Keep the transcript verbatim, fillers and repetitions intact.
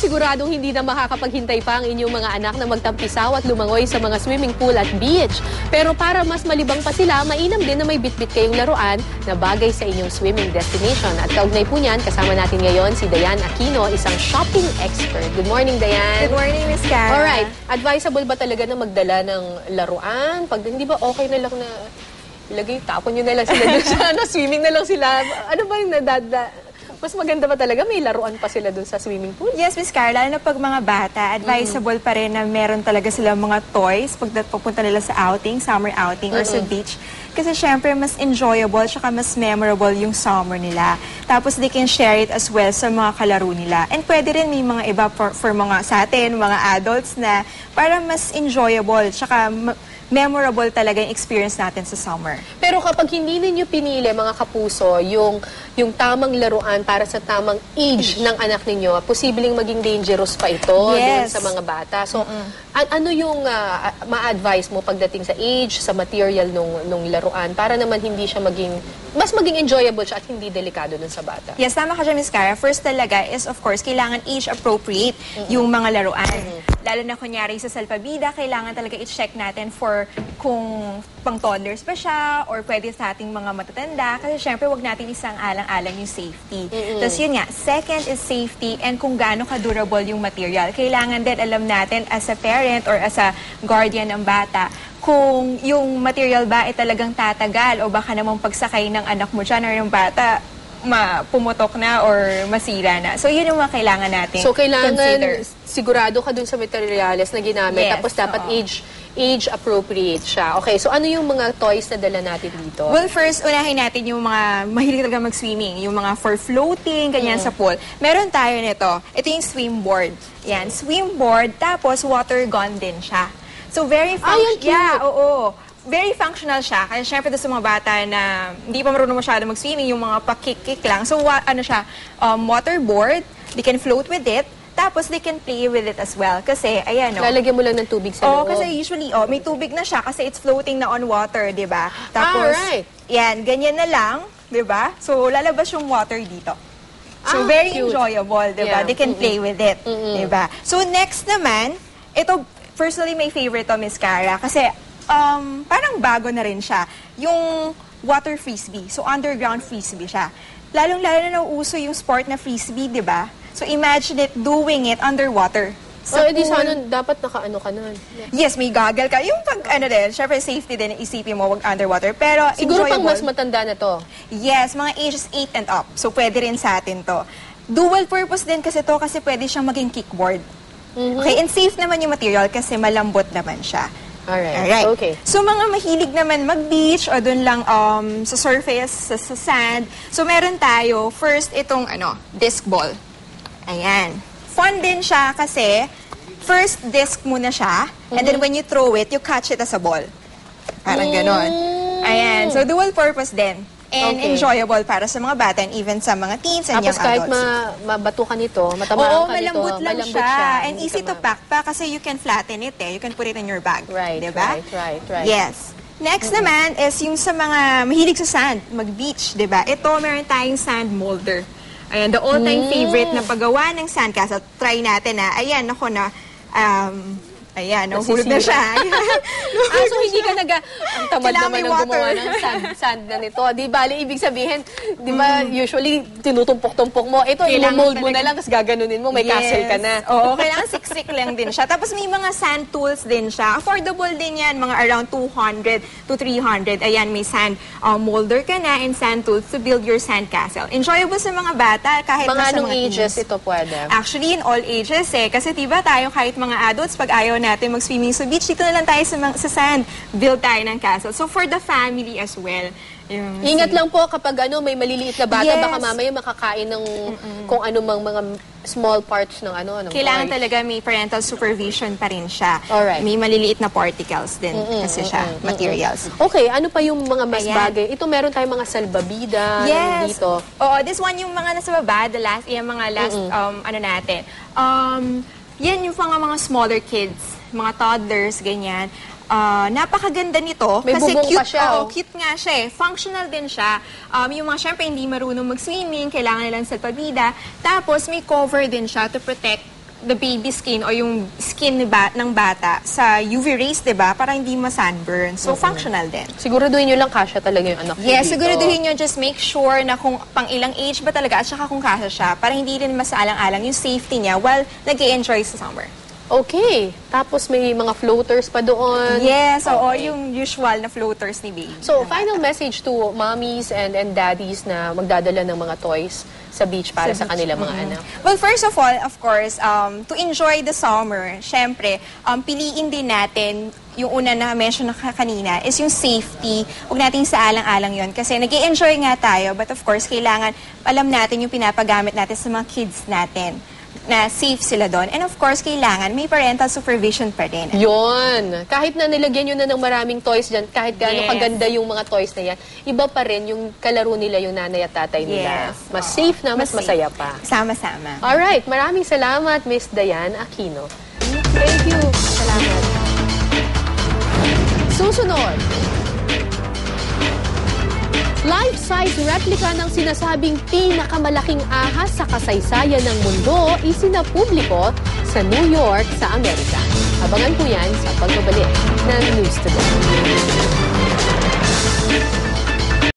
siguradong hindi na makakapaghintay pa ang inyong mga anak na magtampisaw at lumangoy sa mga swimming pool at beach. Pero para mas malibang pa sila, mainam din na may bitbit kayong laruan na bagay sa inyong swimming destination. At kaugnay po niyan, kasama natin ngayon si Dayan Aquino, isang shopping expert. Good morning, Dayan. Good morning, Miss Cara. Alright, advisable ba talaga na magdala ng laruan? Pag hindi ba okay na lang na ilagay, tapon nyo na lang sila doon sa ano, swimming na lang sila? Ano ba yung nadada? Mas maganda ba talaga may laruan pa sila doon sa swimming pool? Yes, Miss Cara, lalo na pag mga bata, advisable mm-hmm. pa rin na meron talaga sila mga toys pag pupunta nila sa outing, summer outing, mm-hmm. or sa beach. Kasi syempre, mas enjoyable, tsaka mas memorable yung summer nila. Tapos, they can share it as well sa mga kalaro nila. And pwede rin may mga iba for, for mga sa atin, mga adults na para mas enjoyable, tsaka memorable talaga yung experience natin sa summer. Pero kapag hindi ninyo pinili, mga kapuso, yung, yung tamang laruan para sa tamang age, age. ng anak ninyo, posibleng maging dangerous pa ito yes. sa mga bata. So, mm-hmm. an ano yung uh, ma-advise mo pagdating sa age, sa material nung, nung laruan, para naman hindi siya maging, mas maging enjoyable siya at hindi delikado dun sa bata? Yes, tama ka dyan, Miss Cara. First talaga is, of course, kailangan age-appropriate mm-hmm. yung mga laruan. Mm-hmm. Lalo na kunyari sa Salpabida, kailangan talaga i-check natin for kung pang toddlers pa siya or pwede sa ating mga matatanda. Kasi syempre, wag natin isang alang-alang yung safety. Mm-hmm. Tapos yun nga, second is safety and kung gaano ka-durable yung material. Kailangan din alam natin as a parent or as a guardian ng bata, kung yung material ba ay talagang tatagal o baka namang pagsakay ng anak mo dyan or yung bata, pumutok na or masira na. So, yun yung mga kailangan natin So, kailangan consider. Sigurado ka dun sa materials na ginamit. Yes, tapos, dapat oo. age age appropriate siya. Okay, so ano yung mga toys na dala natin dito? Well, first, unahin natin yung mga mahilig talaga mag-swimming. Yung mga for floating, ganyan mm. sa pool. Meron tayo nito. Ito yung swimboard. Yan, swimboard. Tapos, water gun din siya. So, very functional. Yeah, oo. Very functional siya. Kaya syempre doon sa mga bata na hindi pa marunong masyado mag-swimming, yung mga pakik-kik lang. So, wa ano siya, um, waterboard, they can float with it, tapos they can play with it as well. Kasi, ayan, o. Oh, lalagyan mo lang ng tubig sa loob. Oo, kasi usually, oh, may tubig na siya kasi it's floating na on water, di ba? Tapos, ah, right. yan, ganyan na lang, di ba? So, lalabas yung water dito. So, ah, very cute. Enjoyable, di ba? Yeah. They can mm-hmm. play with it, mm-hmm. di ba? So, next naman, ito, personally, my favorite to, Miss Cara, kasi, Um, parang bago na rin siya. Yung water frisbee. So, underground frisbee siya. Lalong-lalo na nauuso yung sport na frisbee, di ba? So, imagine it doing it underwater. So, edi sana dapat naka-ano ka nun. Yes, may goggle ka. Yung pag, ano din, syempre safety din, isipin mo, wag underwater. Pero, siguro enjoyable. Pang mas matanda na to. Yes, mga ages eight and up. So, pwede rin sa atin to. Dual purpose din kasi to kasi pwede siyang maging kickboard. Mm-hmm. Okay, and safe naman yung material kasi malambot naman siya. Alright. Alright. Okay. So, mga mahilig naman mag-beach o dun lang um, sa surface, sa, sa sand. So, meron tayo, first, itong ano, disc ball. Ayan. Fun din siya kasi, first disc muna siya, mm-hmm. and then when you throw it, you catch it as a ball. Parang mm-hmm. ganon. Ayan. So, dual purpose din. And okay. enjoyable para sa mga bata and even sa mga teens and Tapos young adults. Tapos kahit ma mabato ka nito, matamaan Oo, ka nito, malambot lang malambot siya. siya. And easy to pack pa kasi you can flatten it eh. You can put it in your bag. Right, diba? right, right, right. Yes. Next mm-hmm. naman is yung sa mga mahilig sa sand, mag-beach, diba? Ito, meron tayong sand molder. Ayan, the all-time mm. favorite na paggawa ng sandcastle. Try natin na. Ayan, ako na, um, ayan, nahulog na siya. ah, so hindi ka nag- ang tamad Kailangan naman ng gumawa ng sand, sand na nito. Di bali, ibig sabihin, di ba, mm. usually, tinutumpok-tumpok mo. Ito, i-mold mo na lang, tapos gaganunin mo, may yes. castle ka na. Oo, kailangan siksik lang din siya. Tapos may mga sand tools din siya. Affordable din yan, mga around two hundred to three hundred. Ayan, may sand uh, molder ka na and sand tools to build your sand castle. Enjoyable sa mga bata, kahit mga sa anong mga ages teens. Ito pwede? Actually, in all ages eh. Kasi diba tayo, kahit mga adults, pag ayaw natin mag-swimming sa beach, dito na lang tayo sa, sa sand. Build tayo ng castle. So, for the family as well. Yung, Ingat lang po kapag ano, may maliliit na bata, yes. baka mamaya makakain ng mm-mm. kung ano mang mga small parts ng ano. Ng Kailangan toys. talaga may parental supervision pa rin siya. Alright. May maliliit na particles din mm-mm, kasi siya, mm-mm, materials. Mm-mm. Okay, ano pa yung mga mas Ayan. bagay? Ito meron tayong mga salbabida yes. dito. Oo, this one yung mga nasa baba, the last, yung mga last, mm-mm. um, ano natin. Um, yan yung mga mga smaller kids, mga toddlers, ganyan. Uh, napakaganda nito. May kasi bubong cute, pa siya. Oh, cute nga siya eh. Functional din siya. Um, yung mga syempre hindi marunong mag-swimming, kailangan nilang salpabida. Tapos may cover din siya to protect the baby skin o yung skin ni ba- ng bata sa U V rays, di ba? Para hindi ma-sunburn. So, functional din. Siguraduhin nyo lang kasya talaga yung anak nyo Yes, dito. siguraduhin nyo, just make sure na kung pang ilang age ba talaga at saka kung kasya siya para hindi rin masaalang-alang yung safety niya while nag-i-enjoy sa summer. Okay. Tapos may mga floaters pa doon. Yes, oo, Okay. yung usual na floaters ni baby. So, final message to mommies and and daddies na magdadala ng mga toys sa beach para sa, Sa beach, kanila mga anak. Well, first of all, of course, um, to enjoy the summer, syempre, um, piliin din natin yung una na mention na ka- kanina is yung safety. Huwag natin sa alang-alang yon kasi nag enjoy nga tayo, but of course, kailangan alam natin yung pinapagamit natin sa mga kids natin na safe sila doon. And of course, kailangan may parental supervision pa rin. Yun. Kahit na nilagyan nyo na ng maraming toys dyan, kahit gaano Yes. kaganda yung mga toys na yan, iba pa rin yung kalaro nila, yung nanay at tatay nila. Yes. Mas safe na, mas, Mas safe. masaya pa. Sama-sama. Alright, maraming salamat, Miss Diane Aquino. Thank you. Salamat. Susunod. Life-size replica ng sinasabing pinakamalaking ahas sa kasaysayan ng mundo isinapubliko sa New York sa Amerika. Abangan po yan sa pagbabalik ng News Today.